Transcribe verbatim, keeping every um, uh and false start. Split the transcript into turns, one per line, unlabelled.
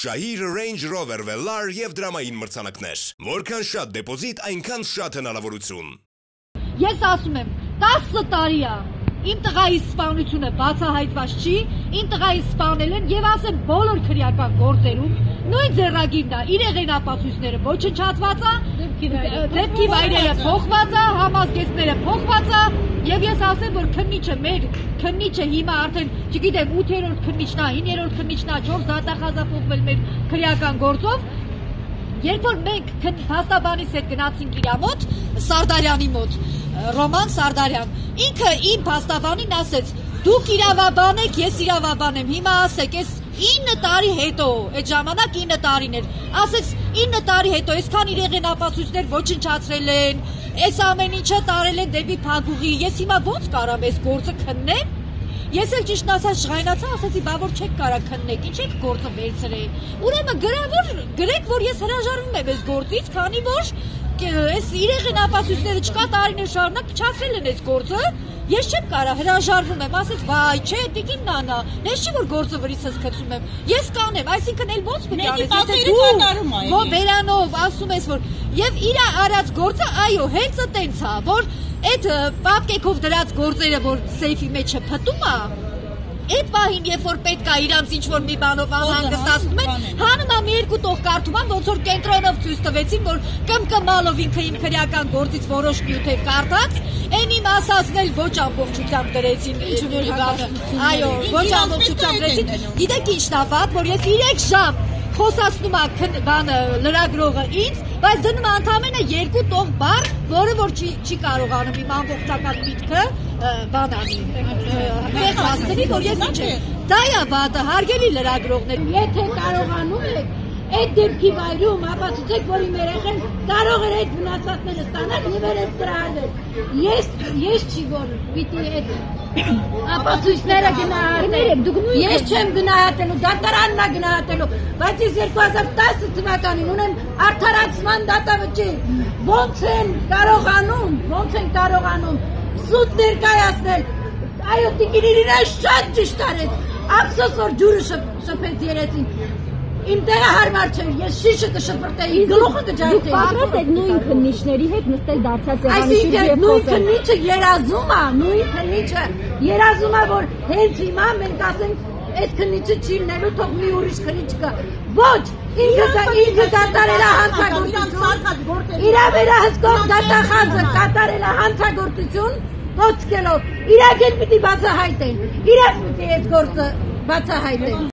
Շահիր Range Rover Velar եւ դրամային մրցանակներ։ Որքան շատ դեպոզիտ, այնքան շատ հնարավորություն։
Ես ասում եմ, տասը տարի է, իմ տղայի սպանությունը բացահայտված չի, իմ տղայի սպանել են եւ ասեմ բոլոր քրեական գործերում, նույն ձեռագիրն է, իր եղենապացույցները ոչնչացված է, դեպքի վայրերը փոխված է, համազգեստները փոխված է, եւ ես ասեմ, որ քննիչը մեր քննիչը հիմա արդեն, չգիտեմ, ութերորդ քննիչն է, հինգերորդ քննիչն է, չորս դատախազա փոխվել մեր քրեական գործով։ Երբ որ մենք փաստաբանից հետ գնացինք իր մոտ, Սարդարյանի մոտ, Ռոման Սարդարյան, ինքը իմ փաստաբանին ասեց, դուք իրավաբան եք, ես իրավաբան եմ, հիմա ասեք, ես ինը տարի հետո, այդ ժամանակ ինը տարին էր, ասեց ինը տարի հետո, այսքան իր եղենապացույցներ ոչնչացրել են, այս ամեն ինչը տարել են դեպի փակուղի, ես հիմա ո՞նց կարամ այս գործը քննեմ։ Ես էլ ճիշտ ասած շղայնացա, ասացի, բա որ չեք կարա քննեք, ինչ եք գործը վերցրել։ Ուրեմն գրավոր գրեք, որ ես հրաժարվում եմ այս գործից, քանի որ այս իր եղենապացույցները չկա տարիներ շարունակ փչացրել են այս գործը, ես չեմ կարա հրաժարվում եմ, ասեց, վայ, չէ, տիկին նանա, ես չի որ գործը վրիցս գցում եմ, ես կանեմ, այսինքն էլ ոնց պետք է անես, դու վերանով ասում ես, որ եւ իր արած գործը, այո, հենց այտենց է, որ այդ պապկեքով դրած գործերը, որ սեյֆի մեջ փտում է, այդ պահին, երբ որ պետք է իրանց ինչ-որ մի բանով անհանգստացնում են, հանում եմ մի երկու տող կարդում եմ, ոնց որ կենտրոնով ցույց տվեցին, որ կմկմալով ինքը իմ քրեական գործից որոշ նյութեր կարդաց, այն իմ ասածն էլ ոչ ամբողջությամբ դրեցին, այո, ոչ ամբողջությամբ դրեցին, գիտեք ինչն է վատ, որ ես երեք ժամ խոսացնում է բանը լրագրողը ինձ, բայց դնում է ընդամենը երկու տող բառ, որը որ չի կարողանում իմ ամբողջական միտքը բան անի, տեղ հասցնի, որ ես ինչ եմ, դա է վատը, հարգելի լրագրողներ,
եթե կարողանում եք, այդ դեպքի վայրում ապացուցեք, որ իմ երեխան կարող էր այդ վնասվածքները ստանալ եւ երբ դրահարել։ Ես ես չի որ պիտի այդ ապացույցները գնահատեմ։ Ես չեմ գնահատելու, դատարանն է գնահատելու, բայց ես երկու հազար տասը թվականին ունեմ արդարացման դատավճիռ։ Ոնց են կարողանում, ոնց են կարողանում սուտ ներկայացնել։ Այո, տիկինին շատ ճիշտ արեց։ Ափսոս որ ջուրը շփեց երեսին։ Իմ տեղը հարմար չէ, ես շիշը կշպրտեի, գլուխը կջարդեի։
Պատրաստ եք նույն քննիչների հետ նստել դարձած եղանի շուրջ եւ
խոսել։ Այսինքն նույն քննիչը երազում է, նույն քննիչը երազում է, որ հենց հիմա մենք ասենք այդ քննիչը չի լինելու, թող մի ուրիշ քննիչ կա։ Ոչ, ինքը ինքը կատարել է հանցագործություն։ Իրա վերահսկող դատախազը կատարել է հանցագործություն, ոտքելով։ Իրաք էլ պիտի բացահայտեն։ Իրաք պիտի այս գործը բացահայտեն։